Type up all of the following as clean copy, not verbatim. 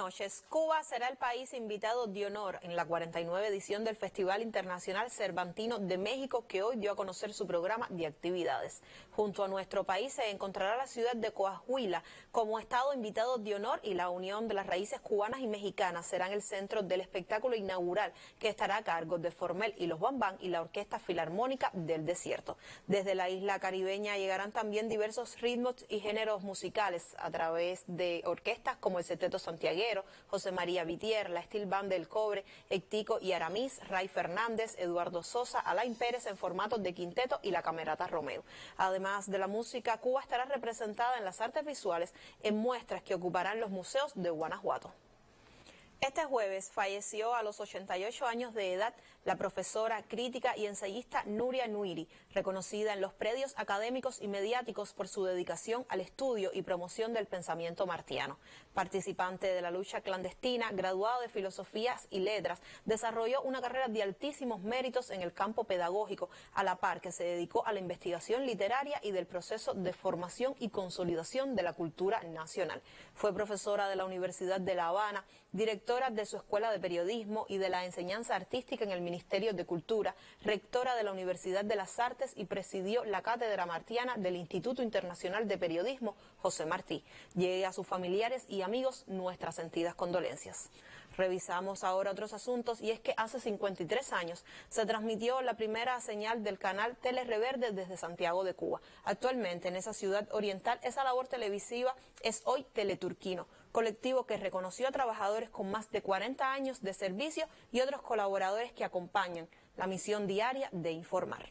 noches. Cuba será el país invitado de honor en la 49 edición del Festival Internacional Cervantino de México, que hoy dio a conocer su programa de actividades. Junto a nuestro país se encontrará la ciudad de Coahuila como estado invitado de honor, y la unión de las raíces cubanas y mexicanas serán el centro del espectáculo inaugural, que estará a cargo de Formel y los Bambán y la Orquesta Filarmónica del Desierto. Desde la isla caribeña llegarán también diversos ritmos y géneros musicales a través de orquestas como el Seteto Santiaguero, José María Vitier, la Steel Band del Cobre, Ectico y Aramis, Ray Fernández, Eduardo Sosa, Alain Pérez en formatos de quinteto y la Camerata Romeo. Además de la música, Cuba estará representada en las artes visuales en muestras que ocuparán los museos de Guanajuato. Este jueves falleció a los 88 años de edad la profesora, crítica y ensayista Nuria Nuiri, reconocida en los predios académicos y mediáticos por su dedicación al estudio y promoción del pensamiento martiano. Participante de la lucha clandestina, graduado de Filosofías y Letras, desarrolló una carrera de altísimos méritos en el campo pedagógico, a la par que se dedicó a la investigación literaria y del proceso de formación y consolidación de la cultura nacional. Fue profesora de la Universidad de La Habana, directora de su Escuela de Periodismo y de la Enseñanza Artística en el Ministerio de Cultura, rectora de la Universidad de las Artes y presidió la Cátedra Martiana del Instituto Internacional de Periodismo José Martí. Llegue a sus familiares y amigos nuestras sentidas condolencias. Revisamos ahora otros asuntos, y es que hace 53 años se transmitió la primera señal del canal Telereverde desde Santiago de Cuba. Actualmente en esa ciudad oriental esa labor televisiva es hoy Teleturquino, colectivo que reconoció a trabajadores con más de 40 años de servicio y otros colaboradores que acompañan la misión diaria de informar.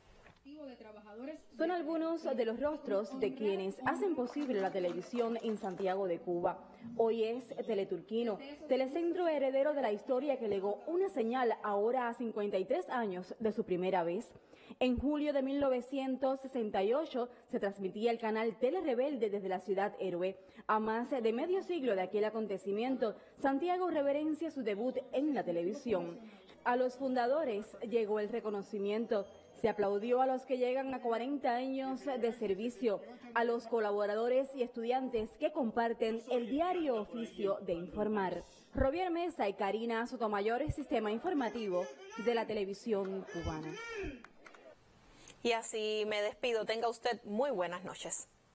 Son algunos de los rostros de quienes hacen posible la televisión en Santiago de Cuba. Hoy es Teleturquino, telecentro heredero de la historia que legó una señal ahora a 53 años de su primera vez. En julio de 1968 se transmitía el canal Telerebelde desde la ciudad héroe. A más de medio siglo de aquel acontecimiento, Santiago reverencia su debut en la televisión. A los fundadores llegó el reconocimiento. Se aplaudió a los que llegan a 40 años de servicio, a los colaboradores y estudiantes que comparten el diario oficio de informar. Robier Mesa y Karina Sotomayor, Sistema Informativo de la Televisión Cubana. Y así me despido. Tenga usted muy buenas noches.